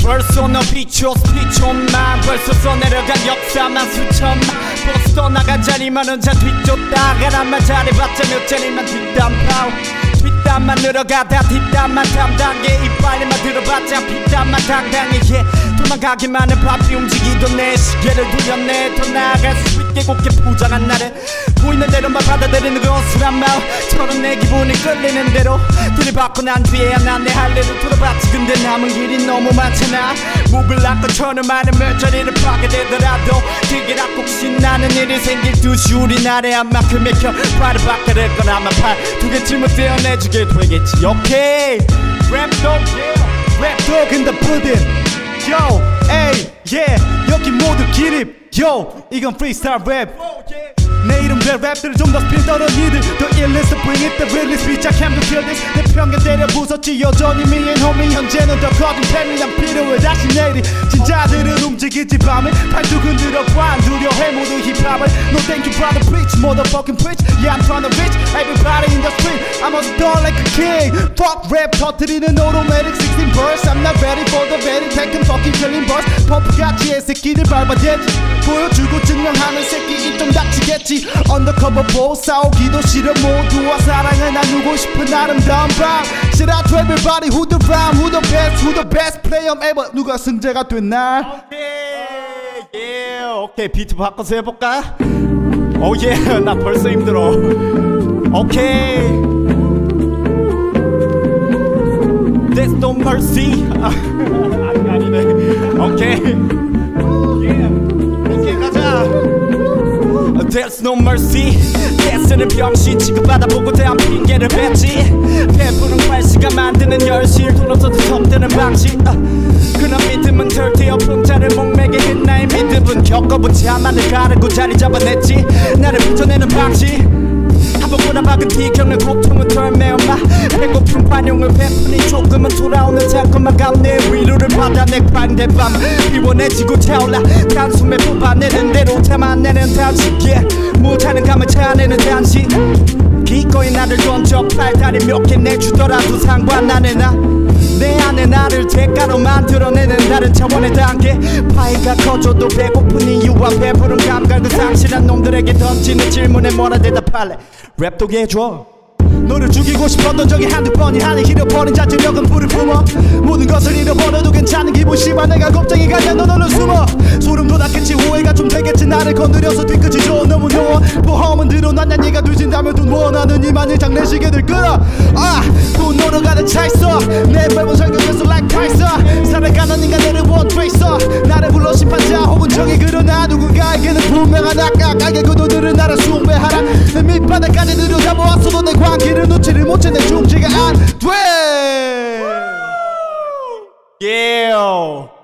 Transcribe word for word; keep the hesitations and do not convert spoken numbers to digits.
벌써 너 비춰서 비춰만 벌써 써내려간 역사만 수천만 버스 떠나간 자리만은 자 뒤쫓다가 나만 잘해봤자 몇 자리만 뒷담파오 뒷담만 늘어가다 뒷담만 담당해 이빨리만 들어봤자 뒷담만 당당해 yeah. 도망가기만 해 바삐 움직이던 내 시계를 돌렸네 더 나아갈 수 있게 곱게 포장한 나를 보이는 대로만 받아들이는 것이란 말 저런 내 기분이 끌리는 대로 들이받고 난 뒤에야 난 내 할 일을 돌아봤지 근데 남은 길이 너무 많잖아 목을 놨고 천을 많은 몇 자리를 파게 되더라도 길게라 꼭 신나는 일이 생길 듯이 우리 나라에 한 만큼 맥혀 발을 받게 될 건 아마 팔 두 개쯤은 떼어내주게 되겠지 오케이 랩독 yeah 랩독 in the building Yo, 에이, yeah, 여기 모두 기립 Yo, 이건 freestyle rap 내 이름 랩 랩들을 좀 더 스피드 떨어 니들 더 일리스 bring it the realest bitch I came to kill this 내 편견 때려 부쉈지 여전히 me and homie 현재는 더 커진 팬이 난 필요해 다시 내리 진짜들은 움직이지 밤에 팔도 흔들어 관 두려해 모두 힙합을 No thank you brother preach motherfucking preach Yeah I'm trying to reach everybody in the street I'm a star like a king Fuck rap 터뜨리는 automatic sixteen verse I'm not ready for the very taken fucking killing boss 펌프같이 애 새끼들 밟아대지 보여주고 증명하는 새끼 입 좀 닥치겠지 Undercover boss 싸우기도 싫어 모두와 사랑을 나누고 싶은 아름다운 밤 Shout out to everybody who the rhyme who the best who the best player ever 누가 승자가 됐나 오케이 예 오케이 비트 바꿔서 해볼까 오예 나 벌써 힘들어 오케이 There's no mercy 아니 아니네 오케이 오케이 가자 There's no mercy 개쓰는 병신 취급받아보고 대한 핑계를 뱉지 배부른 관시가 만드는 열실 둘러서도 섭드는 방식 uh, 그런 믿음은 절대 없음자를 목매게 한 나의 믿음은 겪어본 자만을 가르고 자리 잡아냈지 나를 붙여내는 방식 한번보다 박은 티 겪는 고통은 덜 매운마 배고픈 관용을 베푸니 조금은 돌아오는 달콤한 감내 위로를 받아 내 관대밤 피곤해지고 차올라 단숨에 뽑아내는 대로 참아내는 단식 yeah. 못하는 감을 찾아내는 단식 기꺼이 나를 던져 팔다리 몇 개 내주더라도 상관 안 해 나 내 안에 나를 대가로 만들어내는 다른 차원의 단계 파이가 커져도 배고픈 이유와 배부른 감각을 상실한 놈들에게 던지는 질문에 뭐라 대답할래 랩도 해줘 너를 죽이고 싶었던 적이 한두 번이 아니 잃어버린 자체력은 불을 품어 모든 것을 잃어버려도 괜찮은 기분 씨발 내가 겁쟁이 가냐 너 너는 숨어 소름 돋았겠지 오해가 좀 되겠지 나를 건드려서 뒤끝이 좋아 너무 너워 보험은 들어놨냐 네가 뒤진다면 돈 원하는 이만일 장례식에들 끌어 아돈 놀아가는 차 있어 내 랩은 설경해서 like Tyson 살아가는 인간들을 원 트레이서 나를 불러 심판자 혹은 정의 그러나 누군가에게는 분명한 악악하게 그도들은 나를 숭배하라 내 밑바닥까지 들여다보았어도 내 관계를 놓지를 못해 내 중지가 안 돼. Yeah.